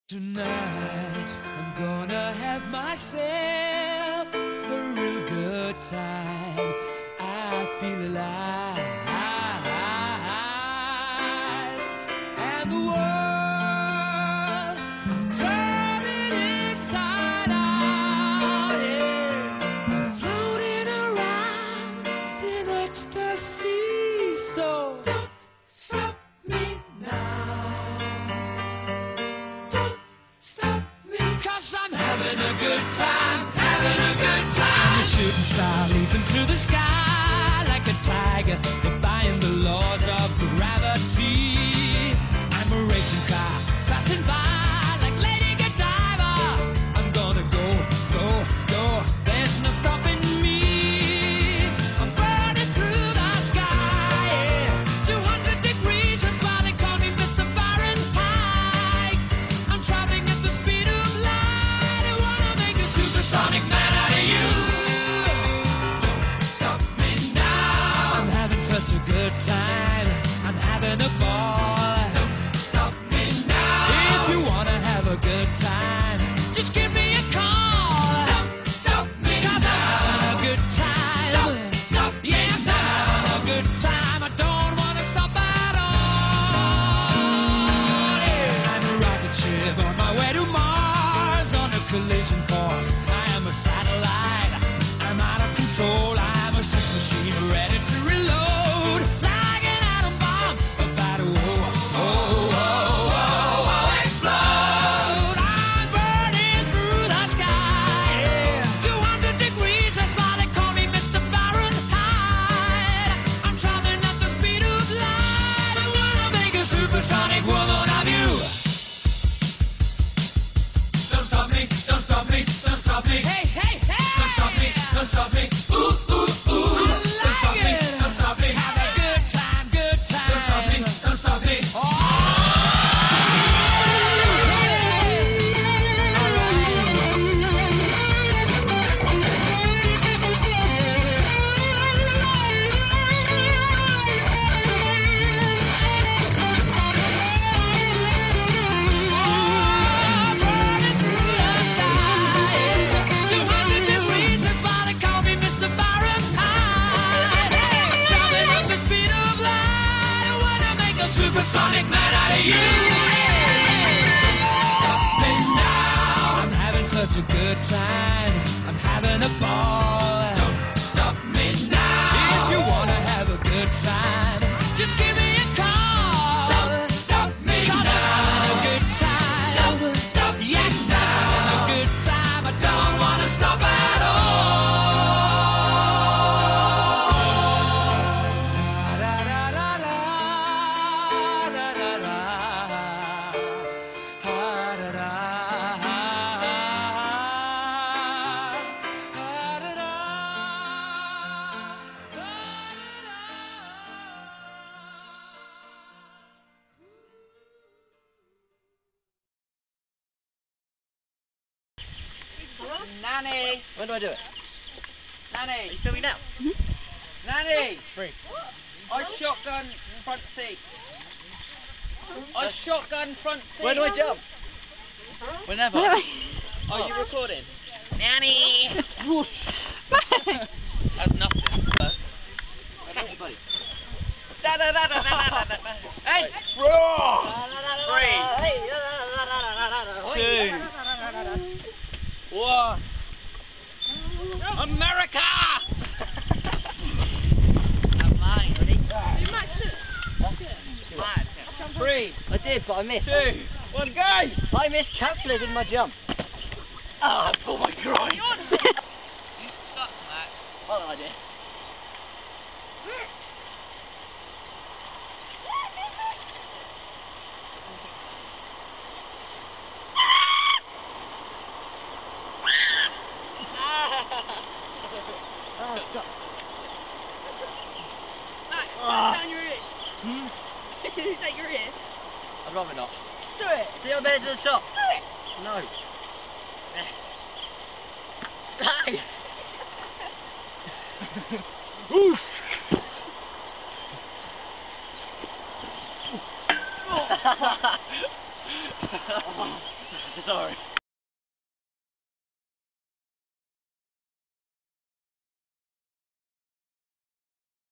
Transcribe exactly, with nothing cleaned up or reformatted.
Tonight I'm gonna have myself a real good time. I feel alive, and the world I'm turning inside out. Yeah. I'm floating around in ecstasy. So don't stop me now. I'm having a good time, having a good time. I'm a shooting star leaping through the sky like a tiger, defying the laws of gravity. I'm a racing car passing by like Lady Godiva. I'm gonna go, go, go. There's no stopping me. I'm burning through the sky, yeah. two hundred degrees, that's why they call me Mister Fahrenheit. I'm traveling at the speed of light. Supersonic man out of you. Don't stop me now. I'm having such a good time. I'm having a ball. Don't stop me now. If you wanna have a good time, just give me a call. Don't stop me now. I'm having a good time. Don't stop me yes, now. I'm having a good time. I don't wanna stop at all. Yeah. I'm a rocket ship on my way to Mars on a collision course. Satellite, I'm out of control. I'm a sex machine ready to reload, like an atom bomb about to oh, oh, oh, oh, oh, explode. I'm burning through the sky, yeah. two hundred degrees, that's why they call me Mister Fahrenheit. I'm traveling at the speed of light. I wanna make a supersonic woman of you. Don't stop me, don't stop me, don't stop me. Hey, hey, hey! Don't stop me, don't stop me. Ooh, ooh, ooh. I like don't stop it. me, don't stop me. Have a good time, good time. Don't stop me, don't stop me. Oh! Supersonic man out of you. Don't stop me now. I'm having such a good time. I'm having a ball. Don't stop me now. If you wanna have a good time, just give me a call. Don't stop me now. I'm having a good time. Don't stop yes, I'm having a good time. I don't wanna stop at all. Nanny! When do I do it? Nanny! Are you filming now? Mm-hmm. Nanny! Free. I shotgun front seat. I shotgun front seat. Where do I jump? Whenever. Are you recording? Nanny! That's nothing. Hey, buddy. Da da da da da da da. Hey! Three. Two. One. America! I'm lying, ready? You might Three. I did, but I missed. Two. One, go! I missed Chancellor in my jump. Ah, I pulled my groin. You suck, Matt. Hold on, I did. Oh, stop. Max, Ah. down your ear. Hmm? Is that your ear? I'd rather not. Do it. See, I'm better to the top. Do it. No. Hey! Oof! Sorry.